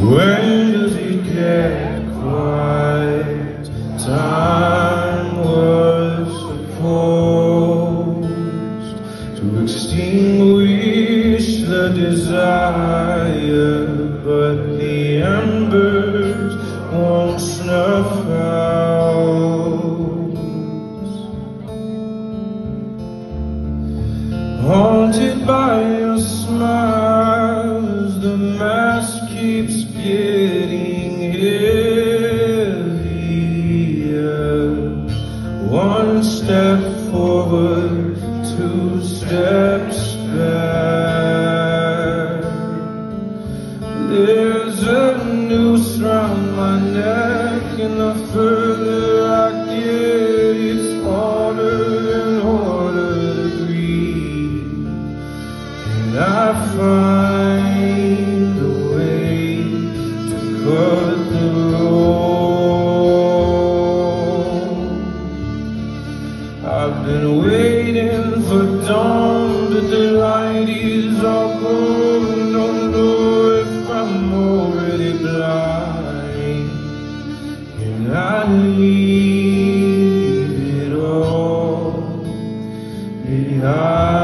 When does it get quiet? Time was supposed to extinguish the desire, but the embers won't snuff out. Haunted by your smile as the mask keeps getting heavier. One step forward, two steps back. There's a noose round my neck, and the further I get, it's harder and harder to breathe. And I find a way to cut the rope. I've been waiting for dawn, but the light is all gone. Don't know if I'm already blind, and I leave it all behind.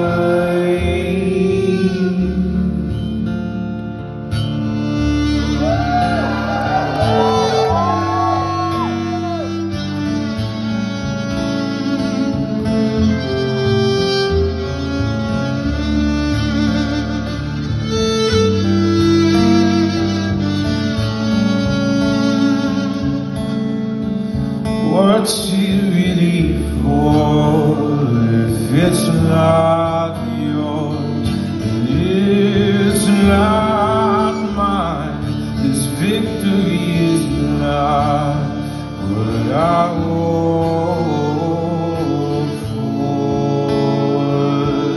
What's it really for if it's not yours? It's not mine. This victory is not what I hope for.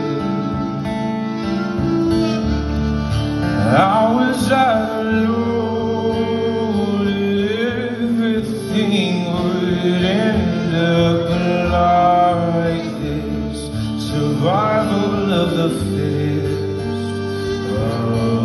I was alone, everything would end up like this. Survival of the fittest of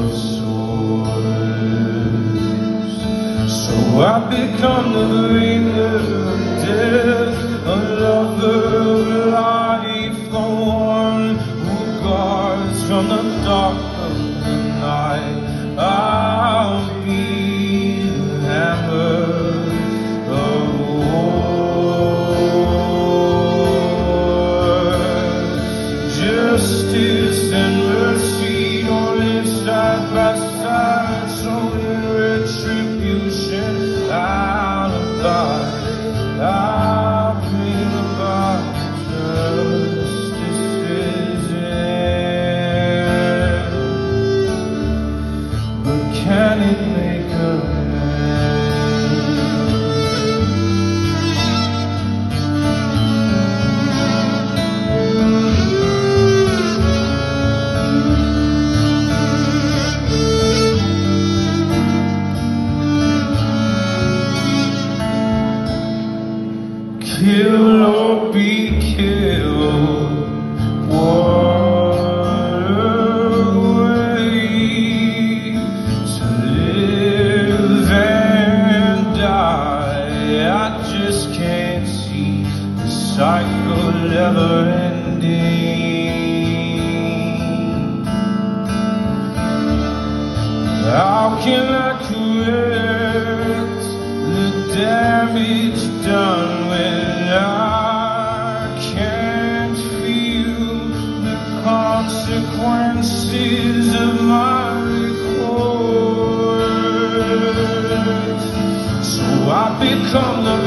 sorts. So I become the bringer of death, a lover of life, the one who guards from the dark of the night. I'll be the hammer of justice and mercy don't live side by side, showing retribution out of sight. I bring about justice's end, but can it make a kill or be killed? What a way to live and die. I just can't see the cycle ever ending. How can I correct the damage done when I can't feel the consequences of my record? So I become the